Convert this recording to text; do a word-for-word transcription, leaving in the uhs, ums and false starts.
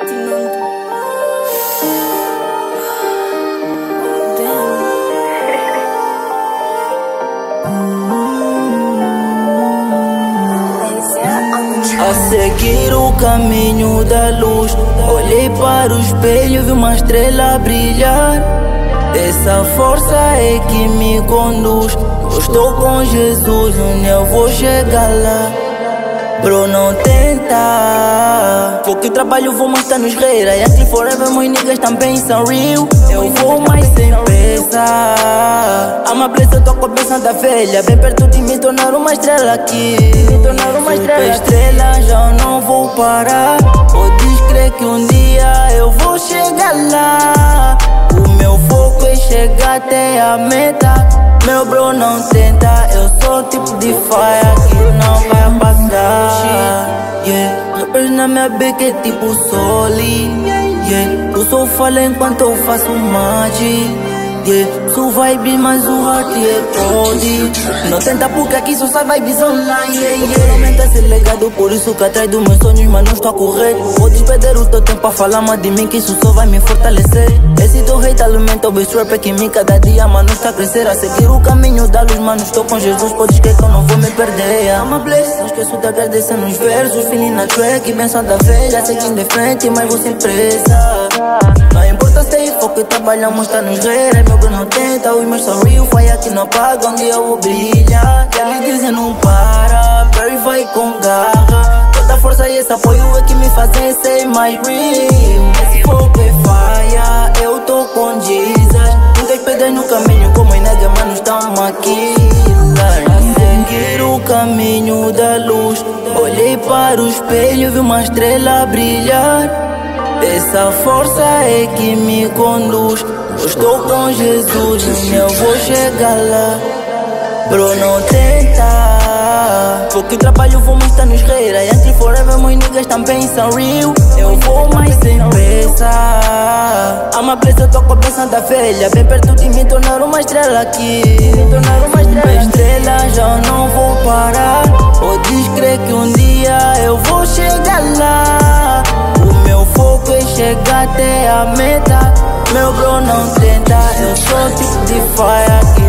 A seguir o caminho da luz, olhei para o espelho e vi uma estrela brilhar. Essa força é que me conduz. Eu estou com Jesus, onde eu vou chegar lá. Bro, não tenta, porque trabalho vou mostrar nos reira. E aqui forever, meus niggas também são real. Eu vou mais sem pressa. A uma pressa, eu tô com a cabeça da velha. Bem perto de mim, tornar uma estrela aqui. Me tornar uma estrela, estrela, já não vou parar. Podes crer que um dia eu vou chegar lá. O meu foco é chegar até a meta. Meu bro, não tenta, eu sou o tipo de faia que não vai passar. Yeah, rappers na minha beca é tipo soli. Yeah, eu só falo enquanto eu faço magic. Yeah, sou vibe, mas o heart é code. Não tenta porque aqui só sai vibes online. Yeah, yeah. Aumenta esse legado, por isso que atrás dos meus sonhos, mas não estou a correr. Podes perder o teu tempo a falar mal de mim, que isso só vai me fortalecer. Esse teu hate alimenta o best rapper que me cada dia, mano, está a crescer. A seguir o caminho da luz, mano, estou com Jesus. Podes crer que eu não vou me perder. I'm a bless, não esqueço de agradecer nos versos. Feeling na track, benção da velha, seguindo de frente, mas vou sem pressa. Não importa se é foco, trabalhamos, tá nos reira. Meu bro não tenta, os meus são real. Faia que não paga, um dia eu vou brilhar. Que eles dizem não para, Perry vai com garra. Toda força e esse apoio é que me fazem ser mais real. Esse foco é faia, eu tô com Jesus. Muitas pedras no caminho, como em nega, mano, estamos aqui. A seguir o caminho da luz, olhei para o espelho e vi uma estrela brilhar. Essa força é que me conduz. Eu estou com Jesus, eu vou chegar lá. Bro, não tenta, porque trabalho vou mostrar nos reira. E antes forever, meus niggas também são real. Eu vou mais sem pressa. A uma pressa, eu tô com a cabeça da velha. Bem perto de mim, tornar uma estrela aqui. Tornar uma estrela, estrela, já não vou parar. Podes crer que um dia eu vou chegar lá. O meu foco é chegar até a meta. Meu bro, não tenta, eu sou tipo de faia.